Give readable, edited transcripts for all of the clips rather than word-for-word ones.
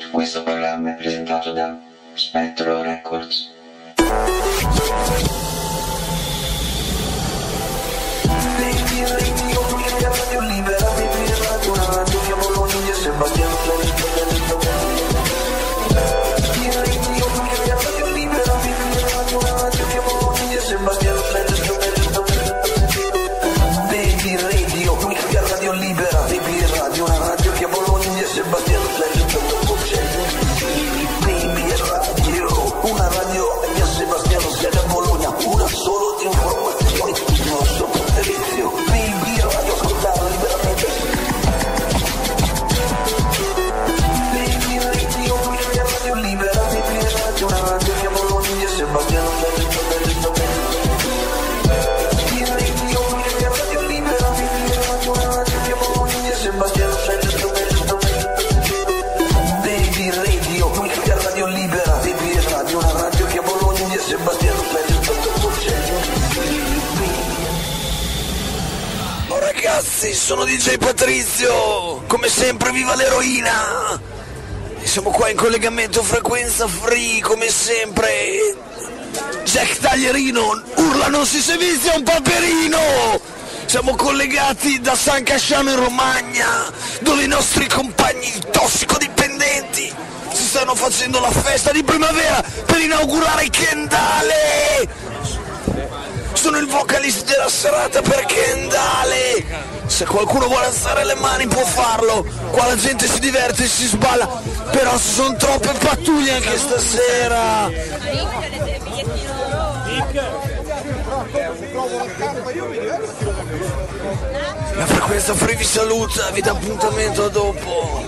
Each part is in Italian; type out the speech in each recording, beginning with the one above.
Questo programma è presentato da Spettro Records. Ragazzi, sono DJ Patrizio, come sempre viva l'eroina, e siamo qua in collegamento frequenza free, come sempre. Jack Taglierino urla non si sevizia un paperino. Siamo collegati da San Casciano in Romagna, dove i nostri compagni tossicodipendenti si stanno facendo la festa di primavera per inaugurare Kendale. Sono il vocalista della serata per Kendale. Se qualcuno vuole alzare le mani può farlo. Qua la gente si diverte e si sballa, però ci sono troppe pattuglie anche stasera. La frequenza free vi saluta, vi dà appuntamento a dopo.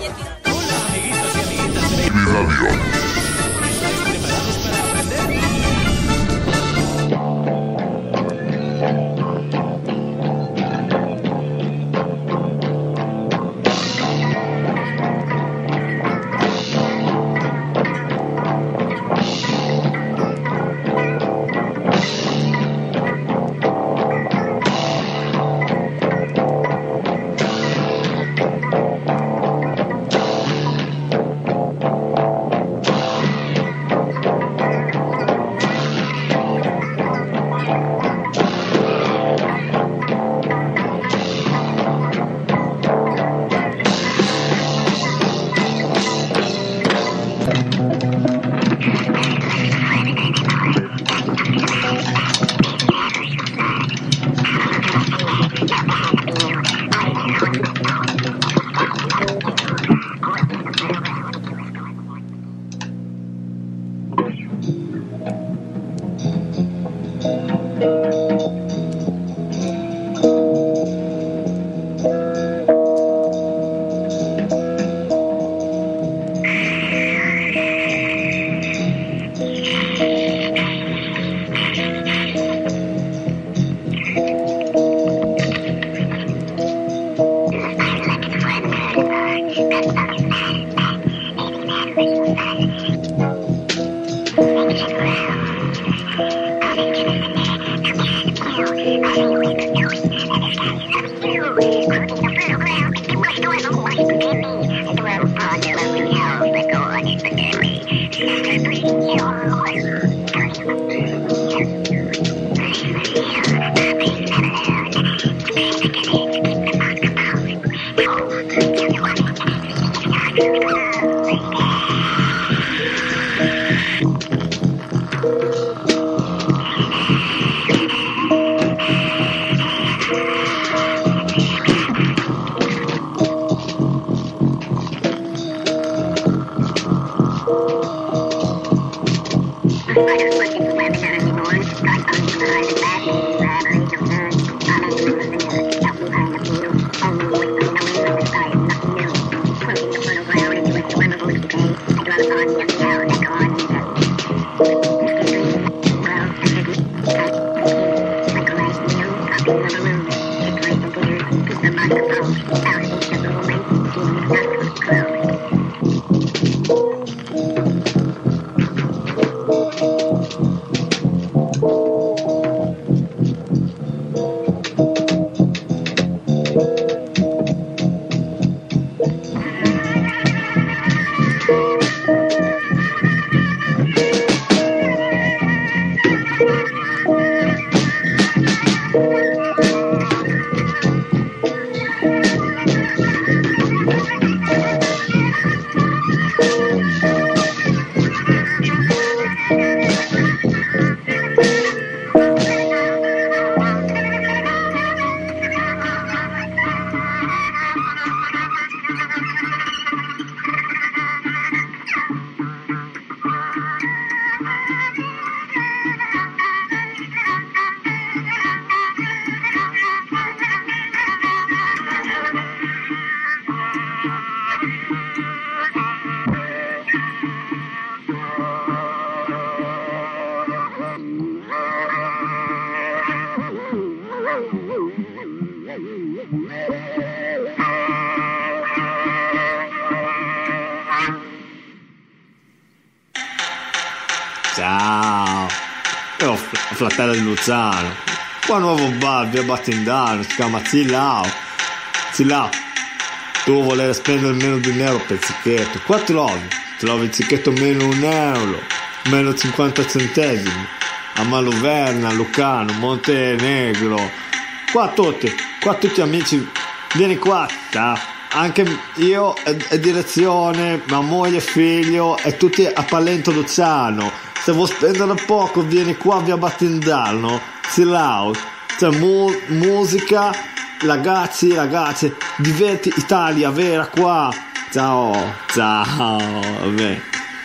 Ciao, io fratello di Luciano. Qua nuovo bar via Battindano, si chiama Zilao. Zilao, tu volere spendere meno di €1 per il zicchetto, qua trovi il zicchetto meno €1, meno 50 centesimi. A Maluverna, Lucano, Montenegro, qua tutti amici, vieni qua, anche io e direzione, ma moglie e figlio e tutti a Palento Luciano. Se vuoi spendere poco vieni qua via Battindano, Zilao, c'è musica, ragazzi, diverti Italia vera qua. Ciao, vabbè.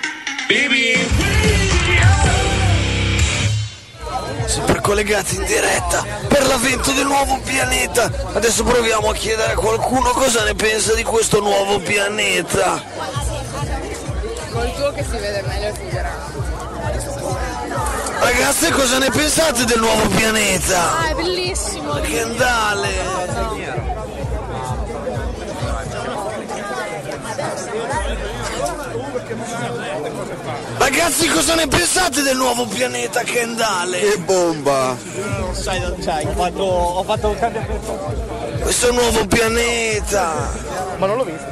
Sempre collegati in diretta per l'avvento del nuovo pianeta. Adesso proviamo a chiedere a qualcuno cosa ne pensa di questo nuovo pianeta. Col tuo che si vede meglio si vedrà. Ragazze, cosa ne pensate del nuovo pianeta? Ah, è bellissimo! Che andale! Ragazzi, cosa ne pensate del nuovo pianeta Kendale? Che bomba! Sai, ho fatto un cambio. Questo nuovo pianeta! Ma non l'ho visto.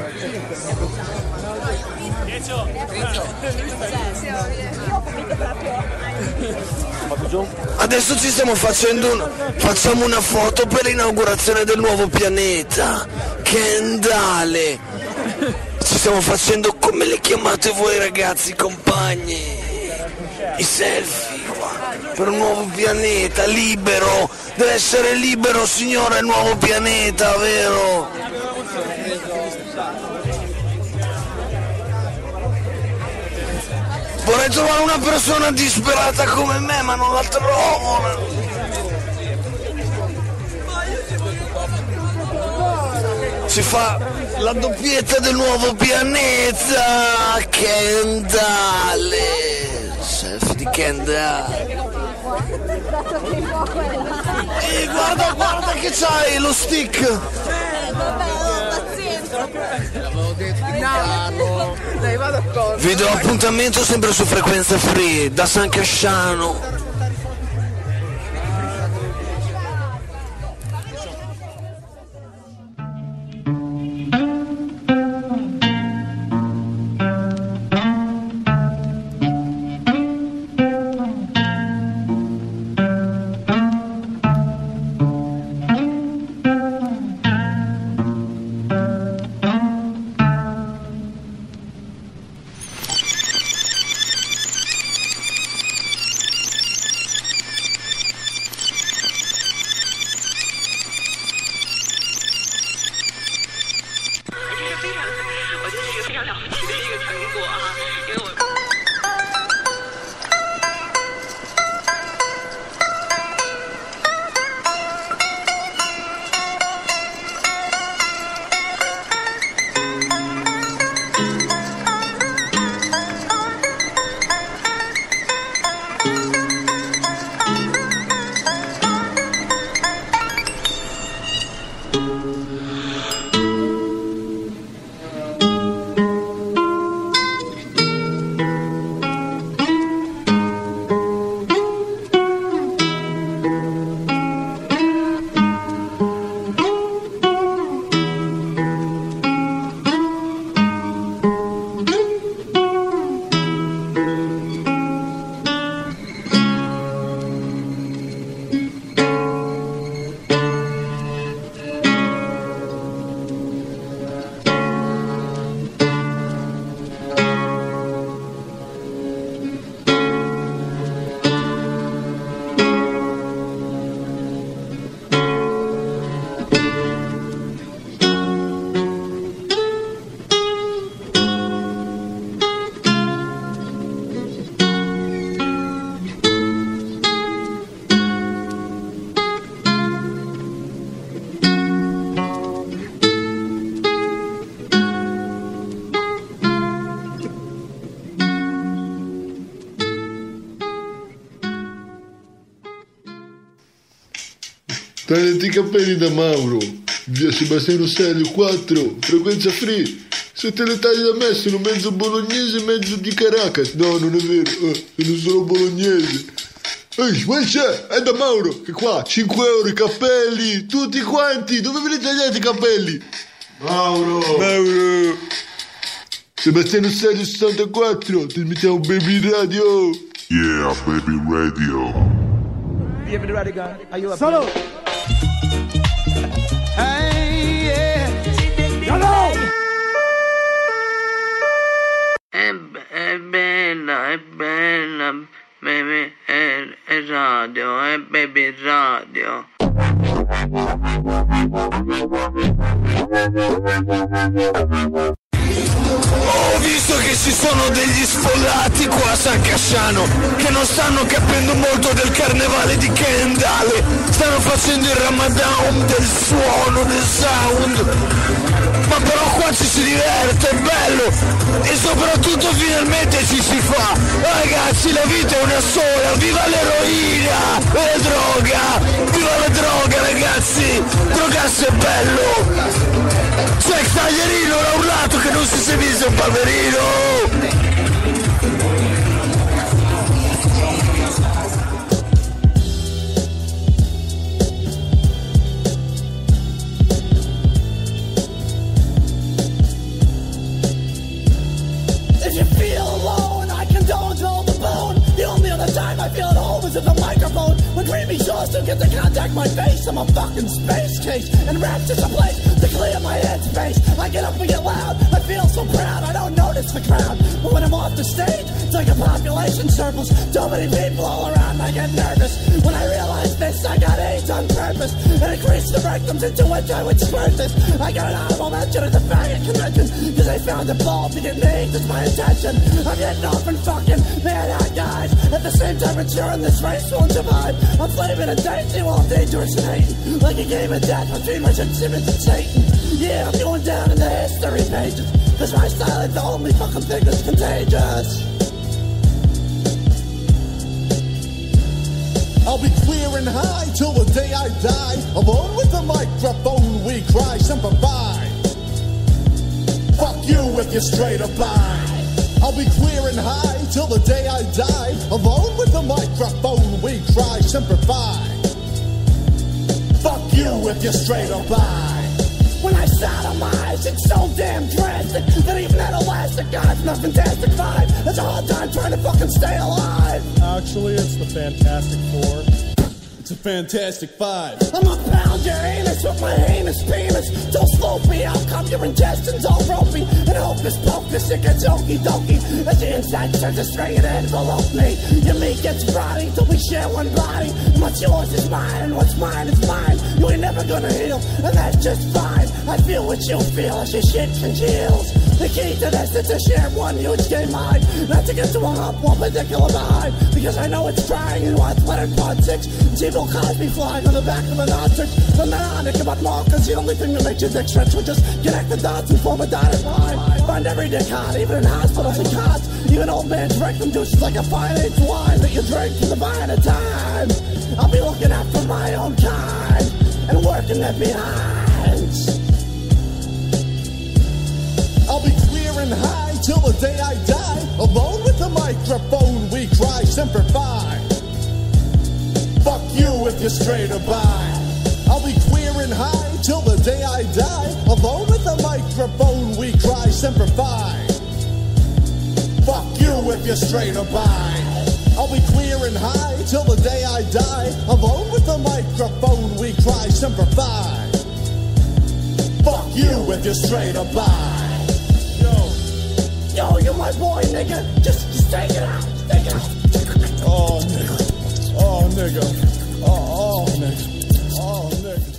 Adesso ci stiamo facciamo una foto per l'inaugurazione del nuovo pianeta Kendale. Ci stiamo facendo, come le chiamate voi ragazzi, compagni, i selfie qua per un nuovo pianeta libero. Deve essere libero, signore, il nuovo pianeta, vero? Vorrei trovare una persona disperata come me, ma non la trovo. Si fa la doppietta del nuovo pianeta Kendale. Selfie di Kendale. Guarda che c'hai lo stick. Dai, vado a correre. Vi do appuntamento sempre su Frequenza Free da San Casciano. Tagliati i capelli da Mauro, via Sebastiano Rossello 4, Frequenza Free, Se te le tagli da me sono mezzo bolognese e mezzo di Caracas. No, non è vero, sono solo bolognese. Ehi, c'è? È da Mauro, che qua, 5 euro i cappelli, tutti quanti, dove ve li tagliate i capelli? Mauro! Sebastiano Stadio 64, ti mettiamo Baby Radio. Yeah, Baby Radio. Baby Radio, are you up? Solo! Hey, yeah. Hello! È bella, baby, è radio, è Baby Radio. Ho visto che ci sono degli sfollati qua a San Casciano che non stanno capendo molto del carnevale di Kendale. Stanno facendo il Ramadan del suono, del sound. Ma però qua ci si diverte, è bello. E soprattutto finalmente ci si fa. Ragazzi, la vita è una sola. Viva l'eroina e la droga. Viva la droga, ragazzi. Drogarsi è bello. Jack Taglierino l'ha urlato che non si sia visto un paverino! If you feel alone, I condone all the bone. The only other time I feel at home is at the microphone. When creamy sauce don't get to contact my face, I'm a fucking space case. And rap's just a place to clear my headspace. I get up and get loud, I feel so proud, I don't notice the crowd. But when I'm off the stage, it's like a population surplus. Too many people all around, I get nervous. When I realize this, I got AIDS on purpose. And it creates the rectums into which I would squirt this. I got an honorable mention at the faggot convention, cause I found a ball to get me, that's my intention. I'm getting off and fucking man-out guys. At the same time ensuring this race won't survive. I'm flaming and dancing while I'm dangerous and hating. Like a game of death between Richard Simmons and Satan. Yeah, I'm going down in the history pages, cause my style is the only fucking thing that's contagious. I'll be clear and high till the day I die. Alone with the microphone we cry Semper Fi. Fuck you if you're straight or bi. I'll be clear and high till the day I die. Alone with the microphone we cry Semper Fi. Fuck you if you're straight or bi. When I sodomize, it's so damn drastic that even that elastic guy's not fantastic vibe. It's a hard time trying to fucking stay alive. Actually, it's the Fantastic Four. It's a Fantastic Five. I'm a pound your anus with my heinous penis. Don't slope me, I'll come your intestines all ropey. And hocus pocus, it gets okie dokie. As the inside turns a string and envelope me. Your meat gets rotty till we share one body. And what's yours is mine, and what's mine is mine. You ain't never gonna heal, and that's just fine. I feel what you feel as your shit congeals. The key to this is to share one huge game mind. Not to get to one particular behind. Because I know it's trying and what's better part 6. See Bill Cosby flying on the back of an ostrich. From then on, think about more, cause the only thing that makes your dick stretch will just connect the dots and form a dotted line. Find every dick hot, even in hospitals and cots. Even old man's rectum juice like a fine-aged wine that you drink from the vine of time. I'll be looking out for my own kind and working it behind. I'll be clear and high till the day I die. Alone with the microphone we cry Semper Fi. Fuck you if you're straight or bi. I'll be clear and high till the day I die. Alone with the microphone we cry Semper Fi. Fuck you if you're straight or bi. I'll be clear and high till the day I die. Alone with the microphone we cry Semper Fi. Fuck you if you're straight or bi. Yo, you're my boy, nigga. Just take it out. Take it out. Oh, nigga. Oh, nigga. Oh, nigga. Oh, nigga.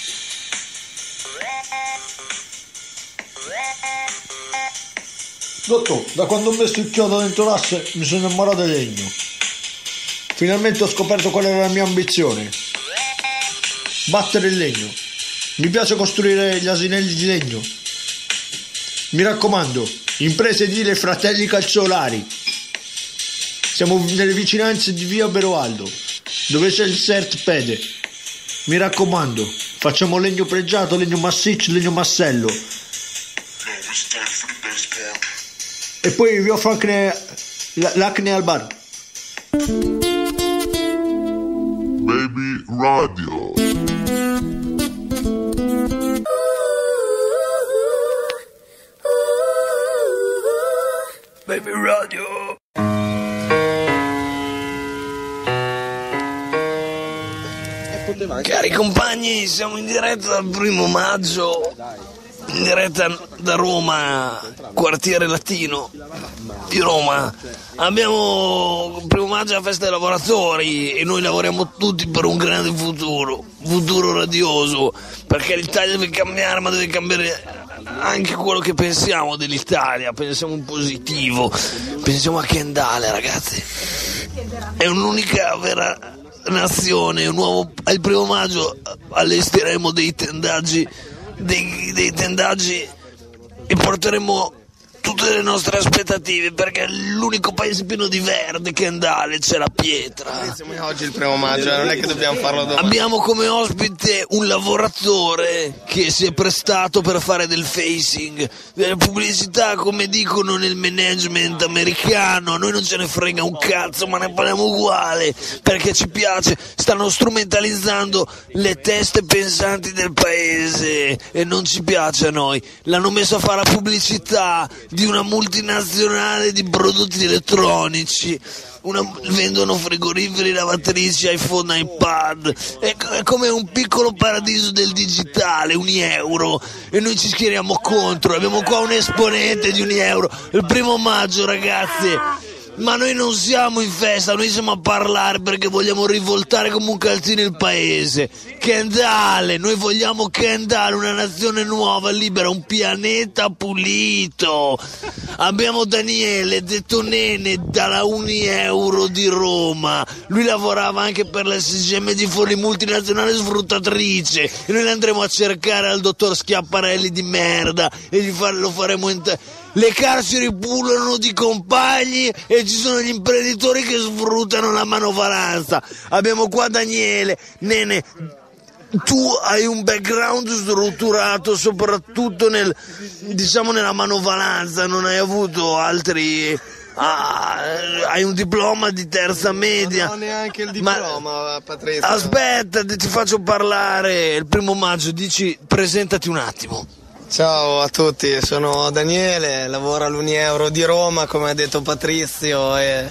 Dottor, da quando ho messo il chiodo dentro l'asse mi sono innamorato di legno. Finalmente ho scoperto qual era la mia ambizione. Battere il legno. Mi piace costruire gli asinelli di legno. Mi raccomando, imprese edile Fratelli Calzolari. Siamo nelle vicinanze di via Beroaldo, dove c'è il CERT Pede. Mi raccomando, facciamo legno pregiato, legno massiccio, legno massello. e poi vi offro anche l'acne al bar. Baby Radio. Baby Radio. Cari compagni, siamo in diretta dal 1° maggio, in diretta da Roma, quartiere latino di Roma. Abbiamo il 1° maggio la festa dei lavoratori e noi lavoriamo tutti per un grande futuro radioso, perché l'Italia deve cambiare, ma deve cambiare anche quello che pensiamo dell'Italia. Pensiamo in positivo, pensiamo a Kendale, ragazzi, è un'unica vera nazione. Il 1° maggio allestiremo dei tendaggi e porteremo tutte le nostre aspettative, perché è l'unico paese pieno di verde, Kendale, c'è la pietra. Siamo oggi il 1° maggio, non è che dobbiamo farlo domani. Abbiamo come ospite un lavoratore che si è prestato per fare del facing, delle pubblicità, come dicono nel management americano. A noi non ce ne frega un cazzo, ma ne parliamo uguale, perché ci piace. Stanno strumentalizzando le teste pensanti del paese e non ci piace a noi. L'hanno messo a fare la pubblicità di una multinazionale di prodotti elettronici, vendono frigoriferi, lavatrici, iPhone, iPad, è come un piccolo paradiso del digitale, €1, e noi ci schieriamo contro. Abbiamo qua un esponente di €1 il 1° maggio, ragazzi. Ma noi non siamo in festa, noi siamo a parlare perché vogliamo rivoltare come un calzino il paese. Kendale, noi vogliamo Kendale, una nazione nuova, libera, un pianeta pulito. Abbiamo Daniele, detto Nene, dalla €1 di Roma. Lui lavorava anche per la SGM di Forlì, multinazionale sfruttatrice, e noi andremo a cercare al dottor Schiaparelli di merda e lo faremo Le carceri pullulano di compagni e ci sono gli imprenditori che sfruttano la manovalanza. Abbiamo qua Daniele. Nene, tu hai un background strutturato soprattutto nella manovalanza, non hai avuto altri... hai un diploma di terza media. Non ho neanche il diploma, Patrizio. Aspetta, ti faccio parlare. Il 1° maggio, presentati un attimo. Ciao a tutti, sono Daniele, lavoro all'1 di Roma, come ha detto Patrizio, ed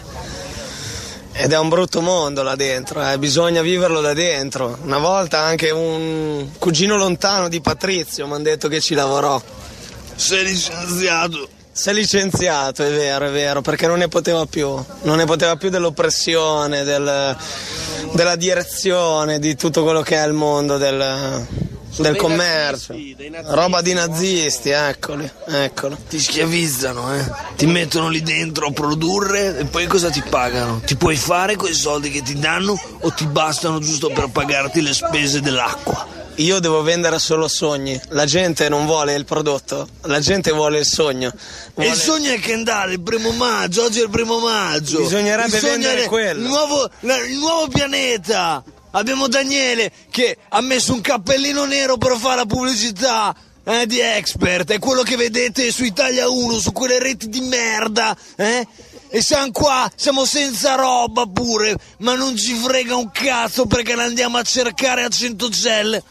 è un brutto mondo là dentro, bisogna viverlo da dentro. Una volta anche un cugino lontano di Patrizio mi hanno detto che ci lavorò. Sei licenziato? Sei licenziato, è vero, perché non ne poteva più dell'oppressione, della direzione, di tutto quello che è il mondo del commercio, roba di nazisti, eccolo. Ti schiavizzano, ti mettono lì dentro a produrre e poi cosa ti pagano? Ti puoi fare quei soldi che ti danno o ti bastano giusto per pagarti le spese dell'acqua? Io devo vendere solo sogni, la gente non vuole il prodotto, la gente vuole il sogno. E il sogno è Kendale, il 1° maggio, oggi è il 1° maggio. Bisognerebbe vendere quello. Il nuovo pianeta. Abbiamo Daniele che ha messo un cappellino nero per fare la pubblicità di Expert, è quello che vedete su Italia 1, su quelle reti di merda, E siamo qua, siamo senza roba pure, ma non ci frega un cazzo perché la andiamo a cercare a Centocelle.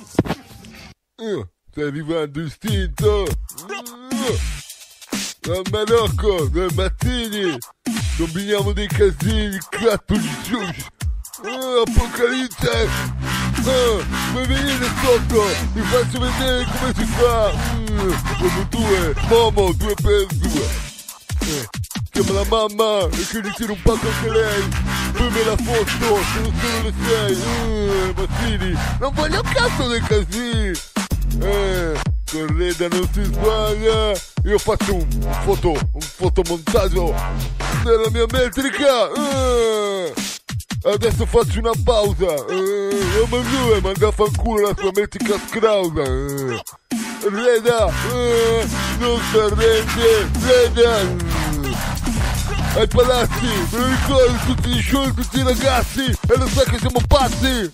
Sta arrivando istinto. Dal Marocco, dai Mattini, combiniamo dei casini, catto di sushi. Apocalisse, vuoi venire sotto? Ti faccio vedere come si fa. Come 2, Momo, 2 per 2. Chiama la mamma e che ritira un pacco anche lei. Poi me la foto, sono solo le 6. Mazzini, non voglio un cazzo dei casini. Correda non si sbaglia. Io faccio un fotomontaggio della mia metrica. Adesso faccio una pausa. Ma dove manda a fanculo la sua metrica scrausa. Reda, non si arrende. Reda. Ai palazzi, me lo ricordo, tutti gli show, tutti i ragazzi, e lo sai che siamo pazzi.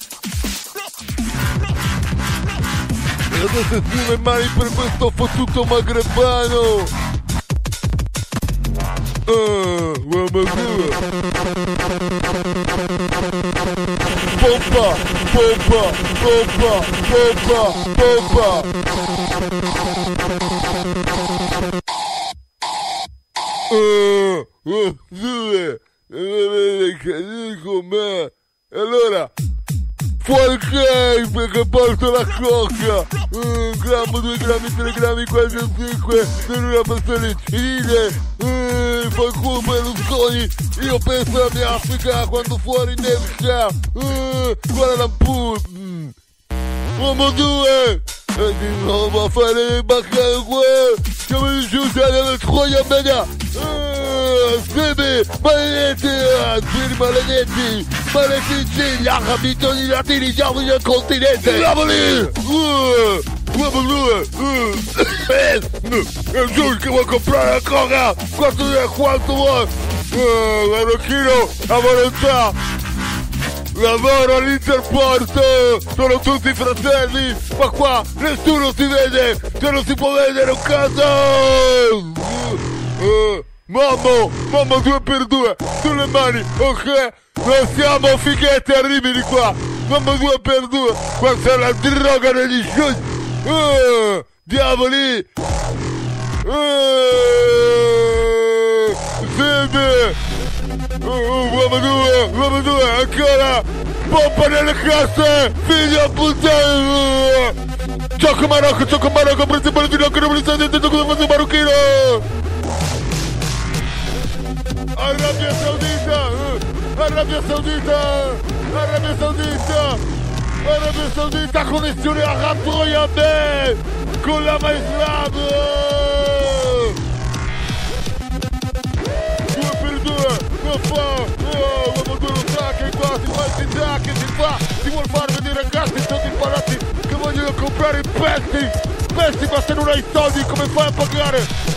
E adesso esprime mai per questo fottuto magrebano. Mamma mia. Pompa, pompa, pompa, pompa, pompa. Due, con me. E allora, fuori che porto la cocca. 1 grammo, 2 grammi, 3 grammi, 4, 5, per una persona incide. Fai culo Berlusconi. Io penso alla mia Africa quando fuori nevica. Guarda la pool. Uomo 2. E di nuovo a fare baccare qua. Siamo giunti alla troia media. Bebe, maledetti, spiriti maledetti, maledetti, gli arabitoni latini, siamo nel continente. Diavoli! Uomo 2. È giusto che vuoi comprare la coca. Quanto vuoi? Marocchino, a volontà. Lavoro all'Interport, sono tutti fratelli, ma qua nessuno si vede, se non si può vedere un caso! Mamma 2x2, sulle mani, ok? Non siamo fighetti, arrivi di qua! Mamma 2x2, questa è la droga degli sciogli! Diavoli! Sede! Uomo 2, ancora! Pompa nelle casse! Figlio puttana! Gioco Marocco, principale di Marocco, non mi stai dentro come fosse marocchino! Arabia Saudita, connessione a Ratroyabè! Con la Maislam! 2x2, non fa! Uomo 2 lo sa che qua si fa il tizzacchi, si vuol far vedere ragazzi tutti imparati che vogliono comprare i pezzi, ma se non hai soldi come fai a pagare?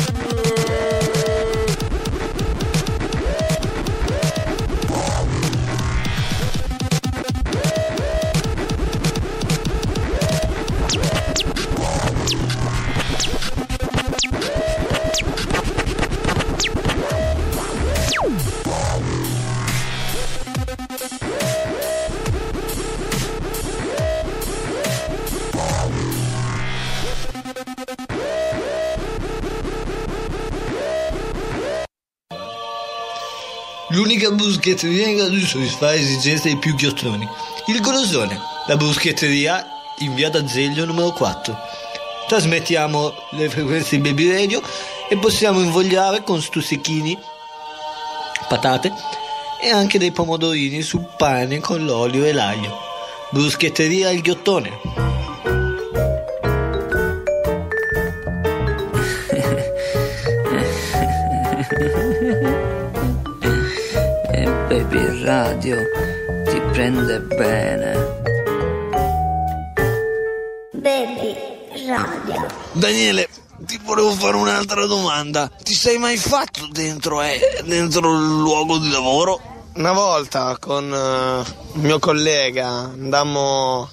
L'unica bruschetteria in grado di soddisfare le esigenze dei più ghiottoni. Il Golosone, la bruschetteria in via d'Azeglio numero 4. Trasmettiamo le frequenze di Baby Radio e possiamo invogliare con stuzzichini, patate e anche dei pomodorini sul pane con l'olio e l'aglio. Bruschetteria Il Ghiottone. Baby Radio ti prende bene. Baby Radio. Daniele, ti volevo fare un'altra domanda. Ti sei mai fatto dentro il luogo di lavoro? Una volta con un mio collega andammo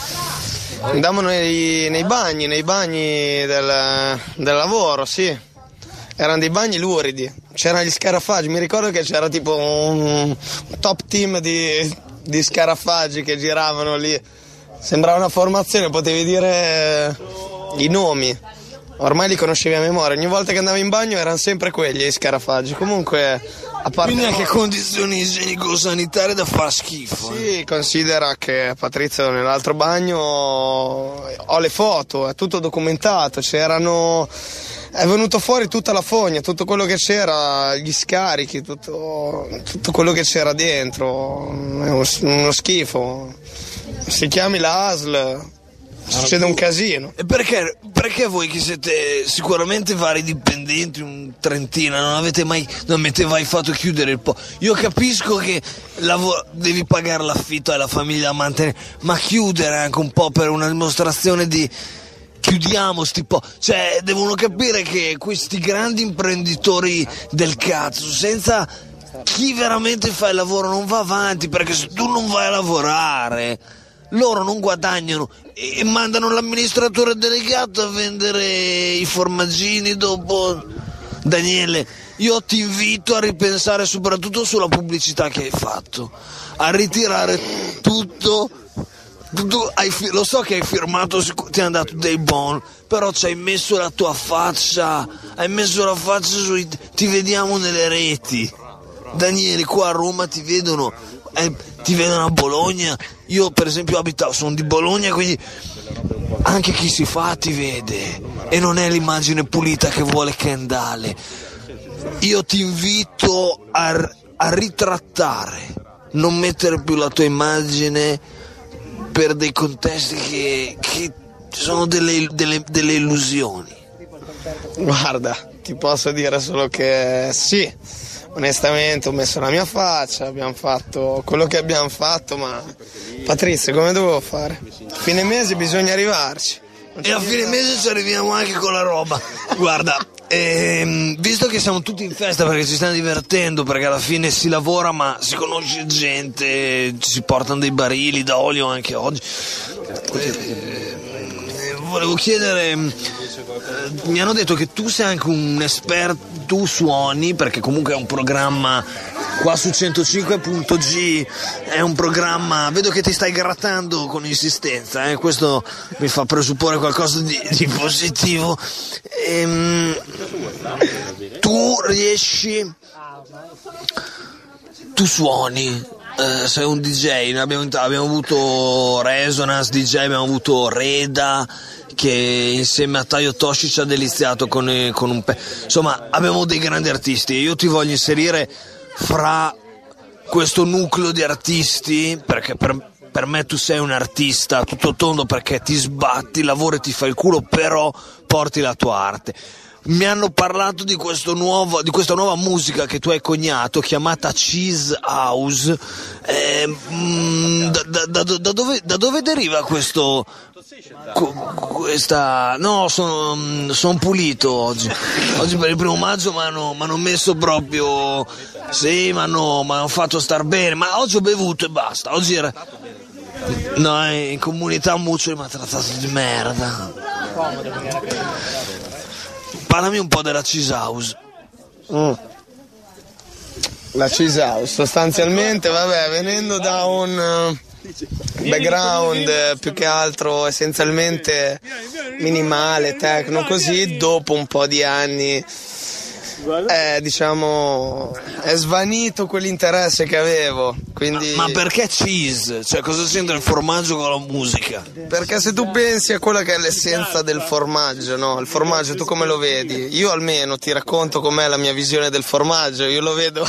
nei bagni del lavoro, sì. Erano dei bagni luridi, c'erano gli scarafaggi, mi ricordo che c'era tipo un top team di scarafaggi che giravano lì, sembrava una formazione, potevi dire i nomi, ormai li conoscevi a memoria, ogni volta che andavi in bagno erano sempre quelli, gli scarafaggi, comunque a parte... Quindi anche condizioni igienico-sanitarie da far schifo. Sì, considera che Patrizio nell'altro bagno ho le foto, è tutto documentato, è venuto fuori tutta la fogna, tutto quello che c'era, gli scarichi, tutto quello che c'era dentro, è uno schifo. Se chiami la ASL succede un casino. E perché voi che siete sicuramente vari dipendenti, un trentina, non avete mai fatto chiudere il po'? Io capisco che devi pagare l'affitto e la famiglia a mantenere, ma chiudere anche un po' per una dimostrazione di... Chiudiamo sti po', cioè devono capire che questi grandi imprenditori del cazzo, senza chi veramente fa il lavoro non va avanti, perché se tu non vai a lavorare loro non guadagnano e mandano l'amministratore delegato a vendere i formaggini dopo Daniele, io ti invito a ripensare soprattutto sulla pubblicità che hai fatto, a ritirare tutto. Lo so che hai firmato, ti hanno dato dei bon, però ci hai messo la tua faccia, ti vediamo nelle reti. Daniele, qua a Roma ti vedono a Bologna. Io per esempio sono di Bologna, quindi anche chi si fa ti vede, e non è l'immagine pulita che vuole Kendale. Io ti invito a ritrattare, non mettere più la tua immagine per dei contesti che sono delle illusioni. Guarda, ti posso dire solo che sì, onestamente ho messo la mia faccia, abbiamo fatto quello che abbiamo fatto, ma Patrizio, come dovevo fare? A fine mese bisogna arrivarci. E a fine mese ci arriviamo anche con la roba. Guarda, visto che siamo tutti in festa perché ci stiamo divertendo, perché alla fine si lavora ma si conosce gente, ci si portano dei barili d'olio anche oggi, volevo chiedere, mi hanno detto che tu sei anche un esperto, tu suoni, perché comunque è un programma qua su 105.g, è un programma, vedo che ti stai grattando con insistenza, questo mi fa presupporre qualcosa di positivo. Tu suoni, sei un DJ, abbiamo avuto Resonance DJ, abbiamo avuto Reda che insieme a Taio Toshi ci ha deliziato con insomma abbiamo dei grandi artisti, e io ti voglio inserire fra questo nucleo di artisti, perché per me tu sei un artista tutto tondo, perché ti sbatti, lavori, ti fai il culo, però porti la tua arte. Mi hanno parlato di questa nuova musica che tu hai coniato, chiamata Cheese House. Da dove deriva questo? No, sono pulito oggi. Oggi per il 1 maggio mi hanno messo proprio. Sì, mi hanno fatto star bene, ma oggi ho bevuto e basta. Oggi era. No, in comunità Muccioli mi ha trattato di merda. Parlami un po' della Cheese House. La Cheese House, sostanzialmente, vabbè, venendo da un background più che altro essenzialmente minimale, techno, così, dopo un po' di anni diciamo è svanito quell'interesse che avevo, quindi... Ma perché cheese? Cioè, cosa c'entra il formaggio con la musica? Perché se tu pensi a quella che è l'essenza del formaggio, no? Il formaggio tu come lo vedi? Io almeno ti racconto com'è la mia visione del formaggio. Io lo vedo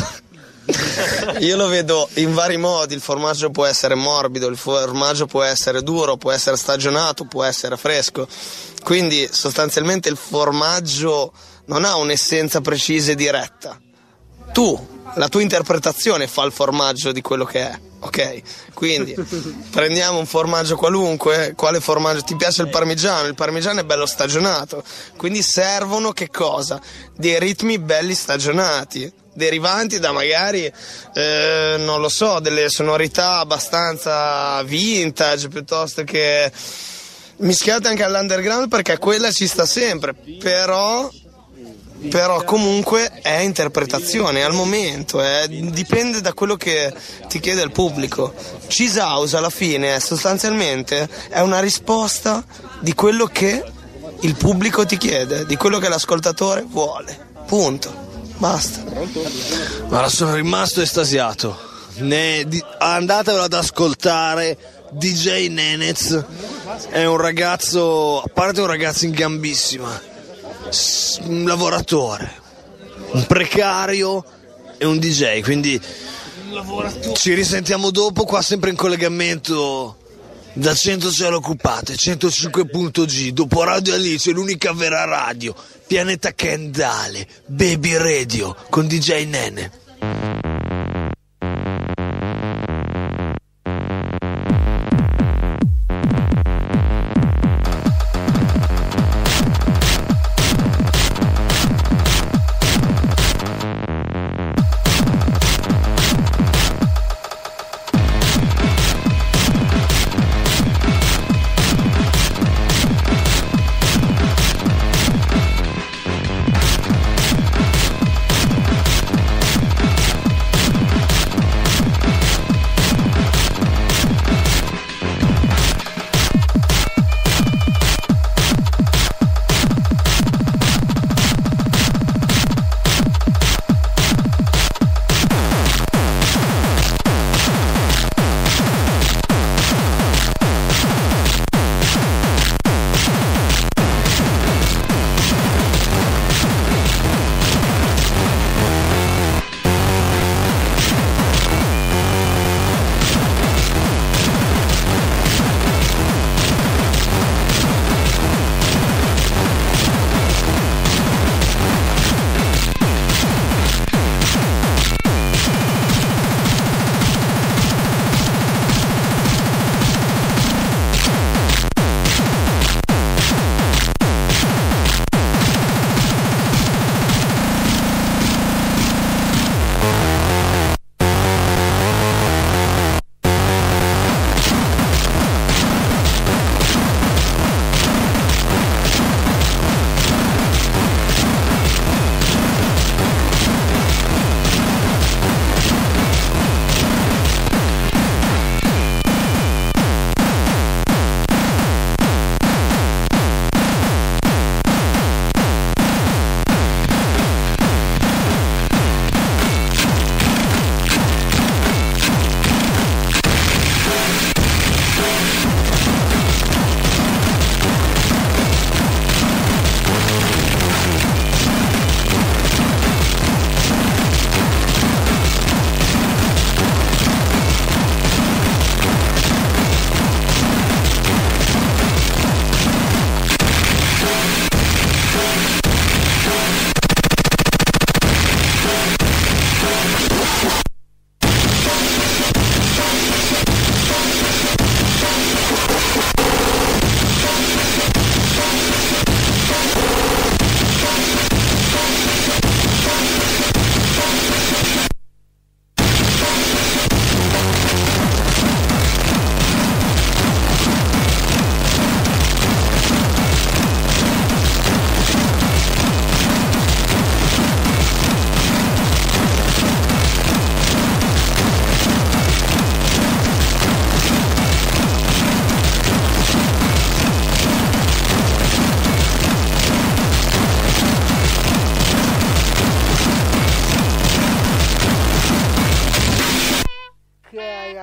in vari modi. Il formaggio può essere morbido, il formaggio può essere duro, può essere stagionato, può essere fresco. Quindi sostanzialmente il formaggio non ha un'essenza precisa e diretta. La tua interpretazione fa il formaggio di quello che è, ok? Quindi prendiamo un formaggio qualunque. Quale formaggio? Ti piace il parmigiano? Il parmigiano è bello stagionato, quindi servono che cosa? Dei ritmi belli stagionati, derivanti da magari non lo so, delle sonorità abbastanza vintage, piuttosto che mischiate anche all'underground, perché quella ci sta sempre, però comunque è interpretazione al momento, dipende da quello che ti chiede il pubblico. Cheese House alla fine sostanzialmente è una risposta di quello che il pubblico ti chiede, di quello che l'ascoltatore vuole, punto, basta. Guarda, sono rimasto estasiato. Andatevelo ad ascoltare. DJ Nenez è un ragazzo, a parte un ragazzo in gambissima, un lavoratore, un precario e un DJ, quindi ci risentiamo dopo qua, sempre in collegamento da 100 cielo occupate, 105.g, dopo Radio Alice, l'unica vera radio, Pianeta Kendale, Baby Radio con DJ Nene.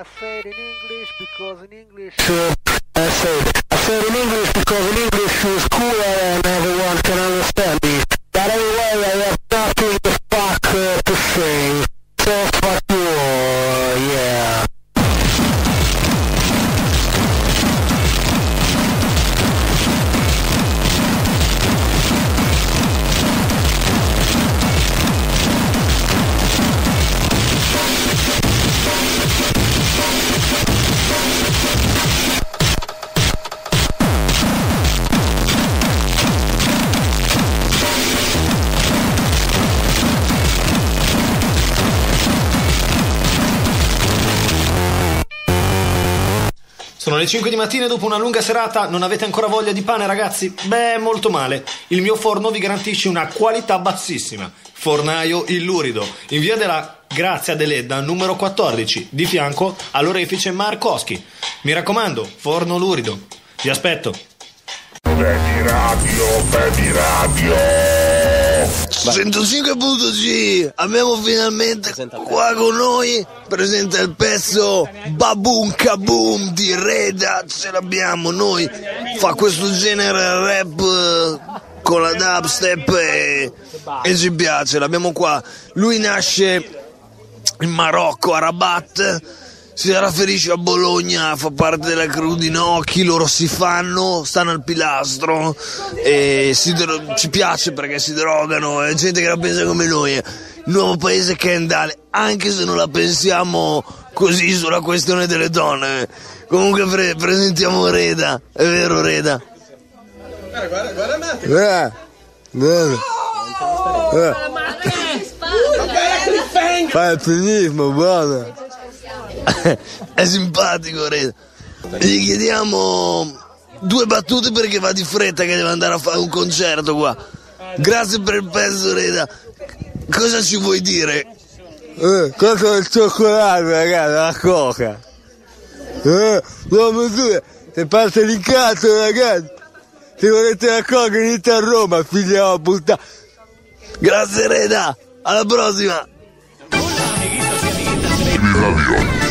I said in English because in English. I said in English because in English is cooler and everyone can understand me. But anyway, I have nothing the fuck to say. So fuck you, yeah. Sono le 5 di mattina e dopo una lunga serata non avete ancora voglia di pane, ragazzi? Beh, molto male. Il mio forno vi garantisce una qualità bassissima. Fornaio Il Lurido, in via della Grazia Deledda, numero 14, di fianco all'orefice Markowski. Mi raccomando, forno Lurido. Vi aspetto. Baby Radio. 105.g, abbiamo finalmente qua con noi presente il pezzo Baboom Kaboom di Reda, ce l'abbiamo noi, fa questo genere rap con la dubstep e ci piace, l'abbiamo qua. Lui nasce in Marocco, a Rabat, si trasferisce a Bologna, fa parte della crew di Nocchi, loro stanno al pilastro e ci piace perché si drogano, è gente che la pensa come noi, il nuovo paese Kendall, anche se non la pensiamo così sulla questione delle donne. Comunque presentiamo Reda, è vero Reda? Fai il finismo, buona. È simpatico Reda. Gli chiediamo 2 battute perché va di fretta che deve andare a fare un concerto qua. Grazie per il pezzo Reda. Cosa ci vuoi dire? Cosa del cioccolato ragazzi, la coca. L'uomo due, se parte l'incazzo ragazzi. Se volete la coca venite a Roma, figlio della puttana. Grazie Reda, alla prossima. Radio.